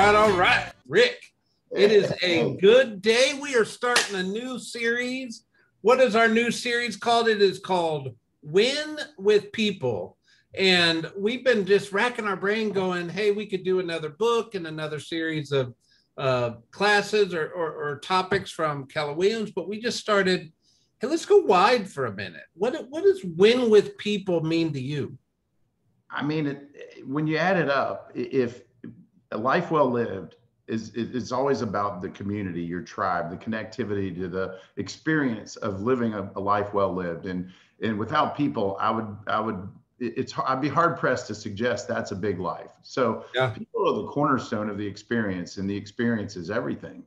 all right, Rick. It is a good day. We are starting a new series. What is our new series called? It is called Win with People. And we've been just racking our brain going, hey, we could do another book and another series of classes or topics from Keller Williams. But we just started, hey, let's go wide for a minute. What does win with people mean to you? I mean, when you add it up, if a life well lived is always about the community, your tribe, the connectivity to the experience of living a life well lived. And without people, I'd be hard pressed to suggest that's a big life. So Yeah. people are the cornerstone of the experience, and the experience is everything.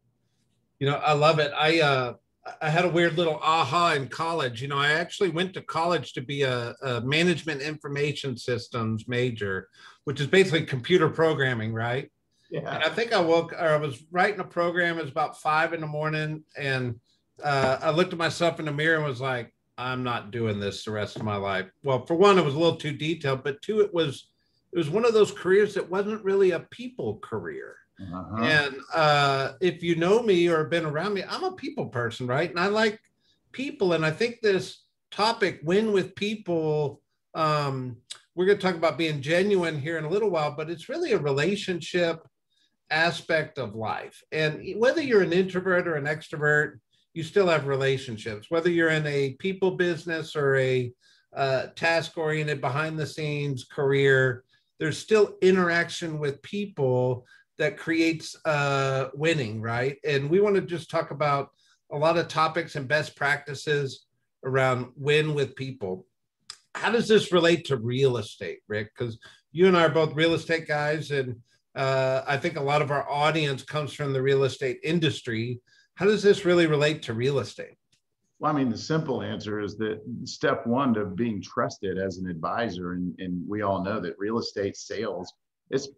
I love it. I had a weird little aha in college. I actually went to college to be a management information systems major, which is basically computer programming, right? Yeah. And I think I was writing a program. It was about 5 a.m. and I looked at myself in the mirror and was like, I'm not doing this the rest of my life. Well, for one, it was a little too detailed, but two, it was one of those careers that wasn't really a people career. Uh-huh. And if you know me or been around me, I'm a people person, right? And I like people. And I think this topic, win with people, we're going to talk about being genuine here in a little while, but it's really a relationship aspect of life. And whether you're an introvert or an extrovert, you still have relationships. Whether you're in a people business or a task-oriented, behind-the-scenes career, there's still interaction with people that creates winning, right? And we want to just talk about a lot of topics and best practices around win with people. How does this relate to real estate, Rick? Because you and I are both real estate guys, and I think a lot of our audience comes from the real estate industry. How does this really relate to real estate? Well, I mean, the simple answer is that step one to being trusted as an advisor, and we all know that real estate sales is,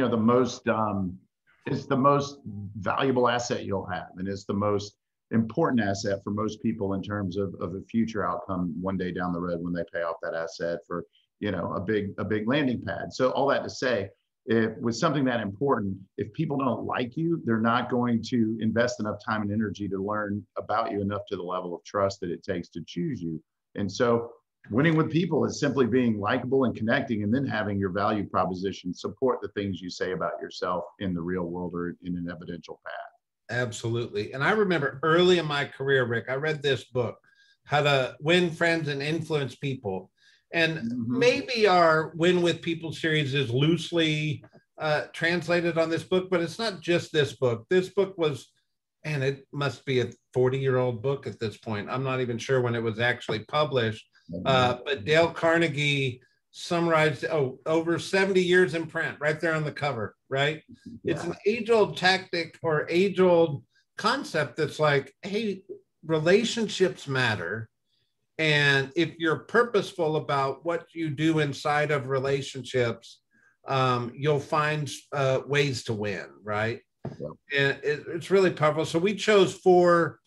it's the most valuable asset you'll have, and it's the most important asset for most people in terms of a future outcome one day down the road when they pay off that asset for a big landing pad. So all that to say, if with something that important, if people don't like you, they're not going to invest enough time and energy to learn about you enough to the level of trust that it takes to choose you. And so winning with people is simply being likable and connecting, and then having your value proposition support the things you say about yourself in the real world or in an evidential path. Absolutely. And I remember early in my career, Rick, I read this book, How to Win Friends and Influence People. And maybe our Win with People series is loosely translated on this book, but it's not just this book. This book was, and it must be a 40-year-old book at this point. I'm not even sure when it was actually published. But Dale Carnegie summarized over 70 years in print right there on the cover, right? Yeah. It's an age-old tactic or age-old concept that's like, hey, relationships matter. And if you're purposeful about what you do inside of relationships, you'll find ways to win, right? Yeah. And it's really powerful. So we chose four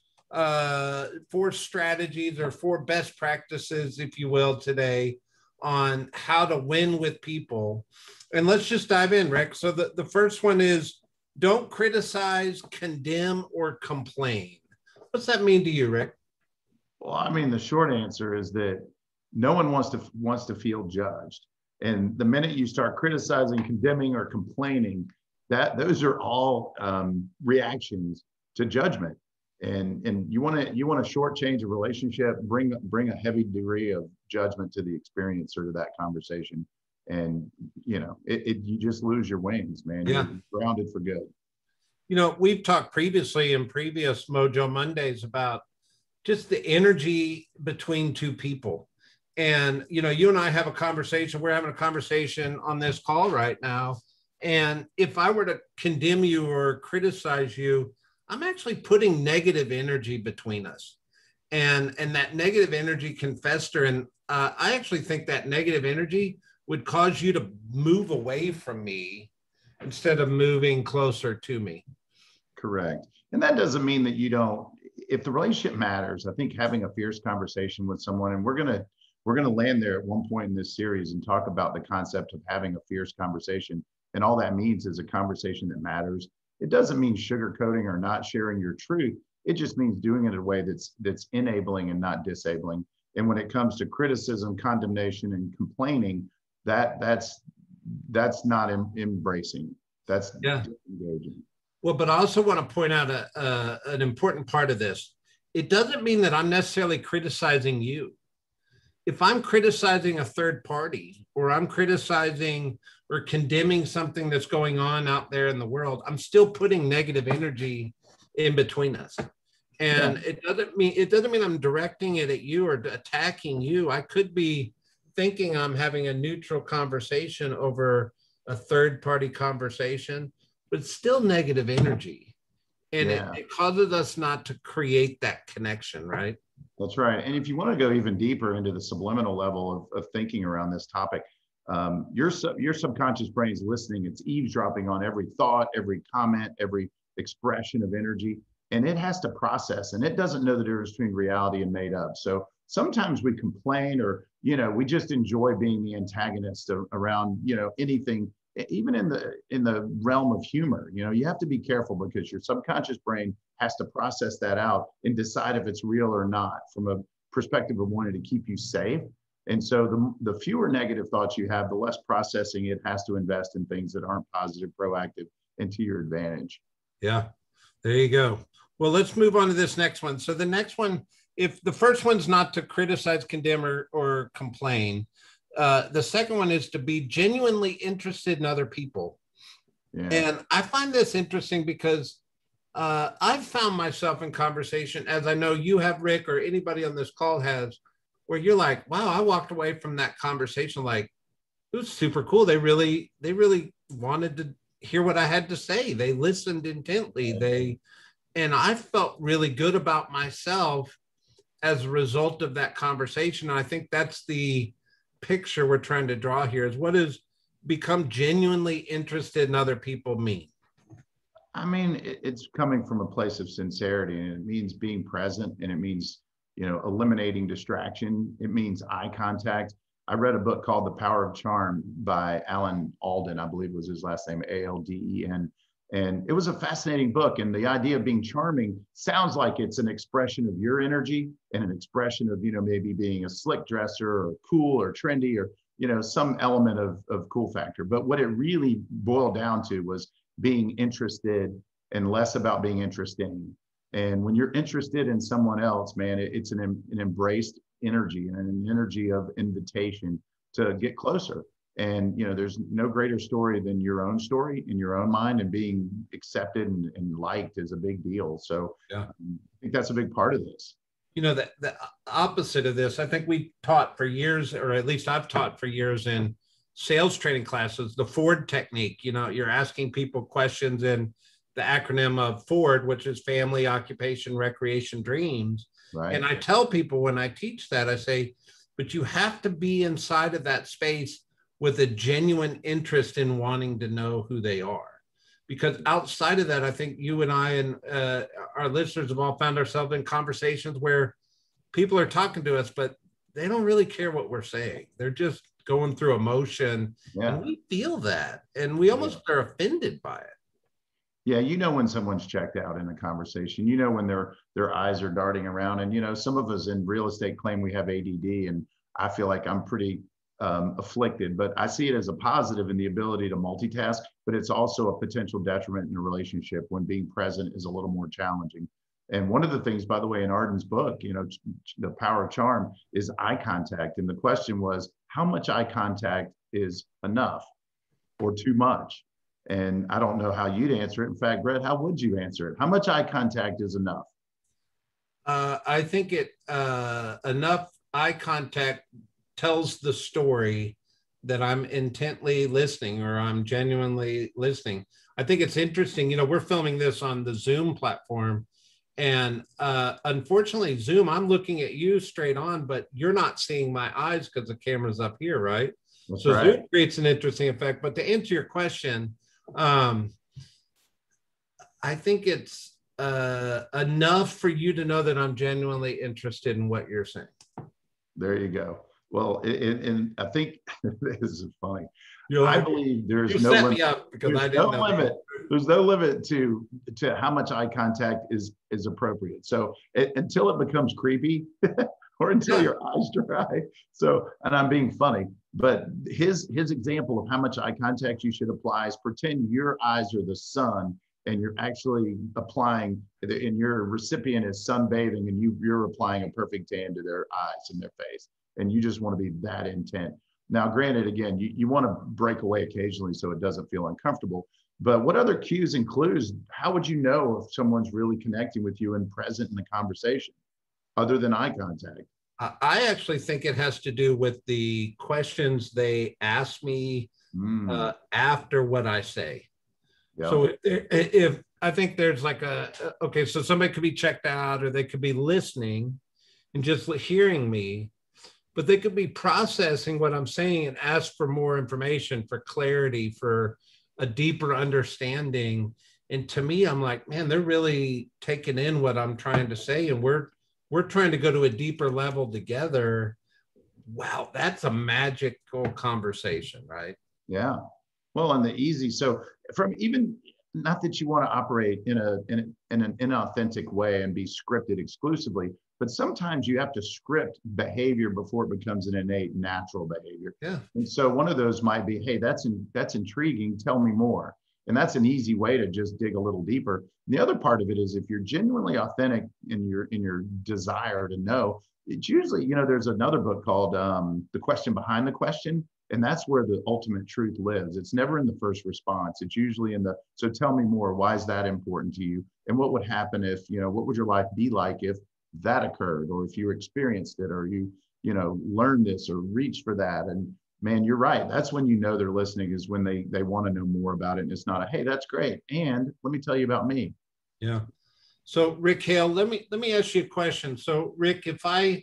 strategies or 4 best practices, if you will, today on how to win with people. And let's just dive in, Rick. So the first one is don't criticize, condemn, or complain. What's that mean to you, Rick? Well, I mean, the short answer is that no one wants to feel judged. And the minute you start criticizing, condemning, or complaining, those are all reactions to judgment. And you want to shortchange a relationship, bring a heavy degree of judgment to the experience or to that conversation, and you just lose your wings, man. Yeah. You're grounded for good. We've talked previously in previous Mojo Mondays about just the energy between two people. And, you and I have a conversation, we're having a conversation on this call right now. And if I were to condemn you or criticize you, I'm actually putting negative energy between us. And that negative energy can fester. And I actually think that negative energy would cause you to move away from me instead of moving closer to me. Correct. And that doesn't mean that you don't, if the relationship matters, I think having a fierce conversation with someone, and we're going to land there at one point in this series and talk about the concept of having a fierce conversation. And all that means is a conversation that matters. It doesn't mean sugarcoating or not sharing your truth. It just means doing it in a way that's enabling and not disabling. And when it comes to criticism, condemnation, and complaining, that's not embracing. That's Yeah. disengaging. Well, but I also want to point out an important part of this. It doesn't mean that I'm necessarily criticizing you. If I'm criticizing a third party, or I'm criticizing or condemning something that's going on out there in the world, I'm still putting negative energy in between us. And Yeah. it doesn't mean I'm directing it at you or attacking you. I could be thinking I'm having a neutral conversation over a third party conversation, but it's still negative energy. And Yeah. it causes us not to create that connection, right? That's right. And if you want to go even deeper into the subliminal level of thinking around this topic, your subconscious brain is listening. It's eavesdropping on every thought, every comment, every expression of energy, and it has to process. And it doesn't know the difference between reality and made up. So sometimes we complain, or we just enjoy being the antagonist around anything. Even in the realm of humor, you have to be careful, because your subconscious brain has to process that out and decide if it's real or not, from a perspective of wanting to keep you safe. And so the fewer negative thoughts you have, the less processing it has to invest in things that aren't positive, proactive, and to your advantage. Yeah, there you go. Well, let's move on to this next one. So the next one, if the first one's not to criticize, condemn, or complain, the second one is to be genuinely interested in other people. Yeah. And I find this interesting because I've found myself in conversation, as I know you have, Rick, or anybody on this call has, where you're like, wow, I walked away from that conversation like, it was super cool. They really wanted to hear what I had to say. They listened intently. And I felt really good about myself as a result of that conversation. And I think that's the picture we're trying to draw here, is what does become genuinely interested in other people mean? I mean, it's coming from a place of sincerity, and it means being present, and it means, eliminating distraction. It means eye contact. I read a book called The Power of Charm by Alan Alden, I believe was his last name, Alden. And it was a fascinating book. And the idea of being charming sounds like it's an expression of your energy, and an expression of, maybe being a slick dresser, or cool, or trendy, or, some element of cool factor. But what it really boiled down to was being interested, and less about being interesting. And when you're interested in someone else, man, it's an embraced energy, and an energy of invitation to get closer. And there's no greater story than your own story in your own mind, and being accepted and liked is a big deal. So Yeah. I think that's a big part of this. That the opposite of this, I think we taught for years, or at least I've taught for years in sales training classes, the Ford technique. You're asking people questions in the acronym of Ford, which is family, occupation, recreation, dreams. Right. And I tell people when I teach that, I say, but you have to be inside of that space with a genuine interest in wanting to know who they are. Because outside of that, I think you and I and our listeners have all found ourselves in conversations where people are talking to us, but they don't really care what we're saying. They're just going through emotion. Yeah. And we feel that. And we almost are offended by it. Yeah, when someone's checked out in a conversation, when their eyes are darting around. And some of us in real estate claim we have ADD, and I feel like I'm pretty afflicted, but I see it as a positive in the ability to multitask. But it's also a potential detriment in a relationship when being present is a little more challenging. And one of the things, by the way, in Arden's book, The Power of Charm, is eye contact. And the question was, how much eye contact is enough or too much? And I don't know how you'd answer it. In fact, Brett, how would you answer it? How much eye contact is enough? I think enough eye contact tells the story that I'm intently listening, or I'm genuinely listening. I think it's interesting. We're filming this on the Zoom platform, and unfortunately, Zoom, I'm looking at you straight on, but you're not seeing my eyes because the camera's up here, right? That's so right. Zoom creates an interesting effect. But to answer your question, I think it's enough for you to know that I'm genuinely interested in what you're saying. There you go. Well, and I think this is funny. I believe you set me up because I didn't know. There's no limit to how much eye contact is appropriate. So until it becomes creepy, or until your eyes dry. So, and I'm being funny, but his example of how much eye contact you should apply is pretend your eyes are the sun and you're actually applying, and your recipient is sunbathing and you're applying a perfect tan to their eyes and their face. And you just want to be that intent. Now, granted, again, you want to break away occasionally so it doesn't feel uncomfortable. But what other cues and clues, how would you know if someone's really connecting with you and present in the conversation other than eye contact? I actually think it has to do with the questions they ask me after what I say. Yep. So if I think there's like okay, so somebody could be checked out or they could be listening and just hearing me, but they could be processing what I'm saying and ask for more information, for clarity, for a deeper understanding. And to me, I'm like, man, they're really taking in what I'm trying to say. And we're trying to go to a deeper level together. Wow, that's a magical conversation, right? Yeah. Well, and so from even, not that you want to operate in an inauthentic way and be scripted exclusively, but sometimes you have to script behavior before it becomes an innate natural behavior. Yeah. And so one of those might be, hey, that's intriguing. Tell me more. And that's an easy way to just dig a little deeper. And the other part of it is, if you're genuinely authentic in your desire to know, it's usually, there's another book called The Question Behind the Question. And that's where the ultimate truth lives. It's never in the first response. It's usually so tell me more. Why is that important to you? And what would happen if, what would your life be like if that occurred, or if you experienced it, or you learned this or reached for that? And man, you're right. That's when they're listening, is when they want to know more about it. And it's not a, hey, that's great, and let me tell you about me. Yeah. So Rick Hale, let me ask you a question. So Rick, if I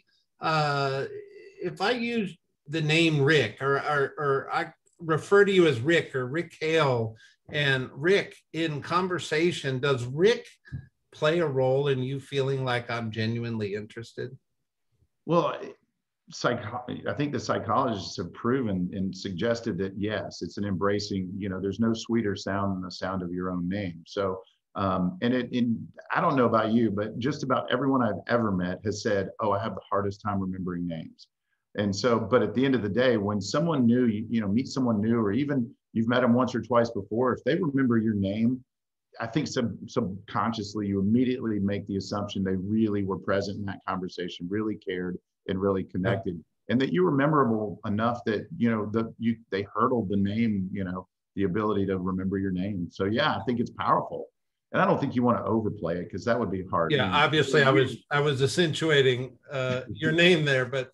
use the name Rick, or I refer to you as Rick or Rick Hale, and Rick in conversation, does Rick play a role in you feeling like I'm genuinely interested? Well, I think the psychologists have proven and suggested that yes, it's an embracing, there's no sweeter sound than the sound of your own name. So and I don't know about you, but just about everyone I've ever met has said, oh, I have the hardest time remembering names. And so, but at the end of the day, when someone new, meet someone new, or even you've met them once or twice before, if they remember your name, I think subconsciously you immediately make the assumption they really were present in that conversation, really cared, and really connected, and that you were memorable enough that they hurdled the name, the ability to remember your name. So yeah, I think it's powerful. And I don't think you want to overplay it, because that would be hard. Yeah, obviously I was accentuating your name there, but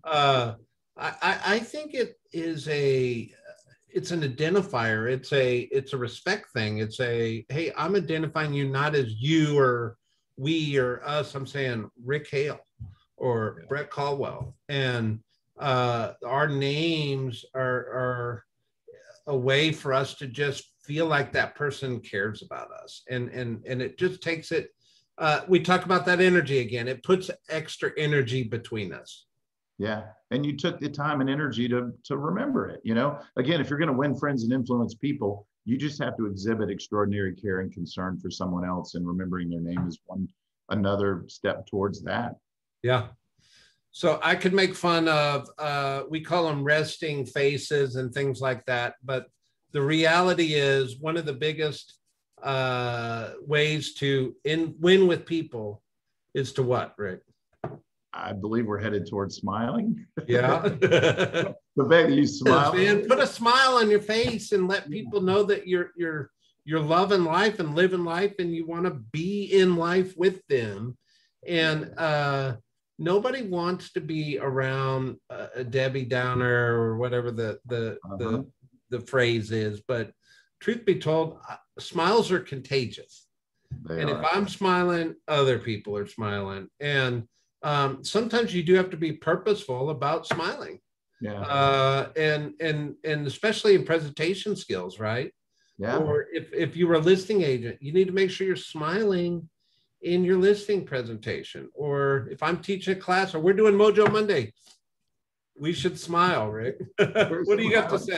I think it is it's an identifier. It's a respect thing. It's hey, I'm identifying you not as you or we or us. I'm saying Rick Hale or Brett Caldwell, and our names are a way for us to just feel like that person cares about us, and it just takes it. We talk about that energy again. It puts extra energy between us. Yeah, and you took the time and energy to remember it. Again, if you're going to win friends and influence people, you just have to exhibit extraordinary care and concern for someone else, and remembering their name is another step towards that. Yeah. So I could make fun of, we call them resting faces and things like that. But the reality is, one of the biggest ways to win with people is to what, Rick? I believe we're headed towards smiling. Yeah. The fact that you smile. Man, put a smile on your face and let people know that you're loving life and living life, and you want to be in life with them. And nobody wants to be around a Debbie Downer or whatever the phrase is. But truth be told, smiles are contagious. If I'm smiling, other people are smiling. And sometimes you do have to be purposeful about smiling. Yeah. And especially in presentation skills, right? Yeah. Or if you were a listing agent, you need to make sure you're smiling in your listing presentation. Or if I'm teaching a class, or we're doing Mojo Monday, we should smile, Rick. What do you got to say?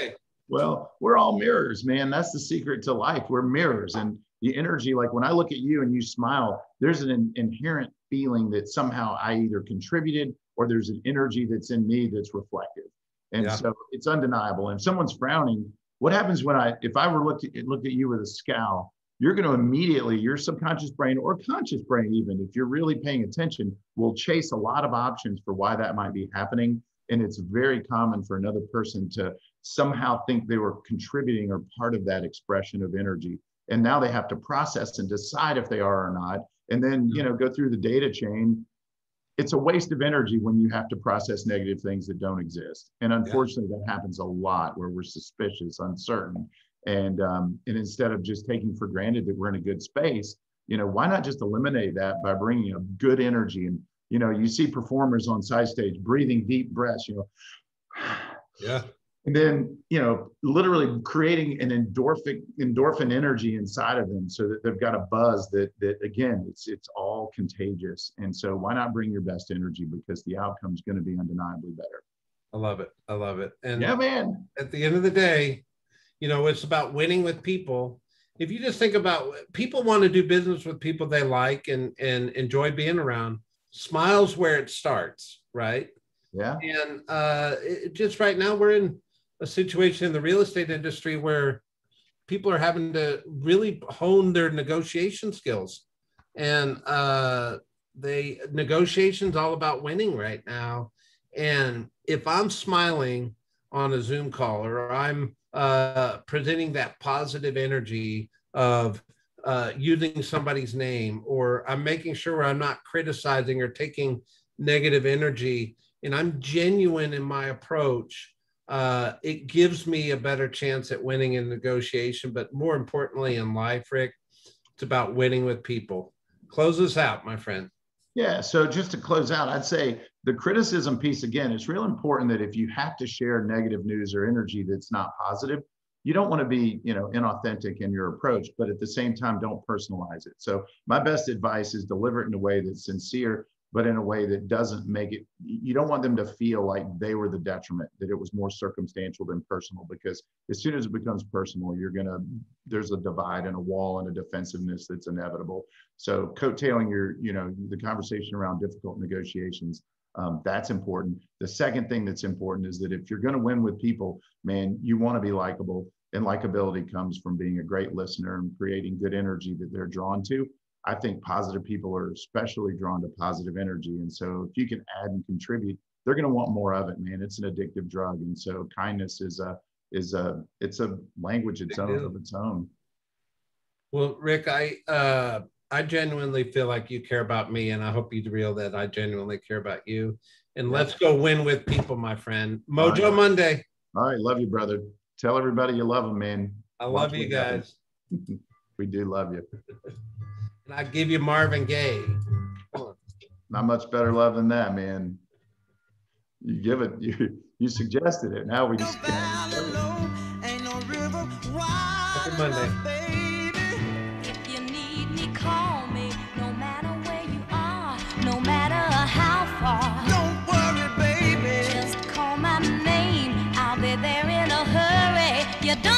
Well, we're all mirrors, man. That's the secret to life. We're mirrors. And the energy, like when I look at you and you smile, there's an inherent feeling that somehow I either contributed or there's an energy that's in me that's reflective. And Yeah. so it's undeniable. And if someone's frowning, what happens if I were looked at you with a scowl, you're going to immediately, your subconscious brain or conscious brain, even if you're really paying attention, will chase a lot of options for why that might be happening. And it's very common for another person to somehow think they were contributing or part of that expression of energy. And now they have to process and decide if they are or not. And then, go through the data chain. It's a waste of energy when you have to process negative things that don't exist. And unfortunately, that happens a lot where we're suspicious, uncertain. And instead of just taking for granted that we're in a good space, why not just eliminate that by bringing a good energy? And, you see performers on side stage breathing deep breaths, Yeah. and then, literally creating an endorphin energy inside of them so that they've got a buzz that again, it's all contagious. And so why not bring your best energy, because the outcome's going to be undeniably better. I love it. I love it. And yeah, man, at the end of the day, it's about winning with people. If you just think about, people want to do business with people they like and enjoy being around. Smile's where it starts, right? Yeah. And just right now we're in a situation in the real estate industry where people are having to really hone their negotiation skills. And negotiation's all about winning right now. And if I'm smiling on a Zoom call, or I'm presenting that positive energy of using somebody's name, or I'm making sure I'm not criticizing or taking negative energy, and I'm genuine in my approach, it gives me a better chance at winning in negotiation. But more importantly in life, Rick, it's about winning with people. Close us out, my friend. Yeah. So just to close out, I'd say the criticism piece, again, it's real important that if you have to share negative news or energy that's not positive, you don't want to be, inauthentic in your approach, but at the same time, don't personalize it. So my best advice is deliver it in a way that's sincere, but in a way that doesn't make it, you don't want them to feel like they were the detriment, that it was more circumstantial than personal, because as soon as it becomes personal, there's a divide and a wall and a defensiveness that's inevitable. So coattailing the conversation around difficult negotiations, that's important. The second thing that's important is that if you're going to win with people, man, you want to be likable, and likability comes from being a great listener and creating good energy that they're drawn to. I think positive people are especially drawn to positive energy. And so if you can add and contribute, they're going to want more of it, man. It's an addictive drug. And so kindness it's a language of its own. Well, Rick, I genuinely feel like you care about me, and I hope you real that I genuinely care about you. And let's go win with people, my friend. Mojo Monday. All right. Love you, brother. Tell everybody you love them, man. I love you guys. We do love you. And I give you Marvin Gaye. Not much better love than that, man. You give it, you suggested it. Now we just Happy Monday. If you need me, call me. No matter where you are, no matter how far. Don't worry, baby. Just call my name. I'll be there in a hurry. You don't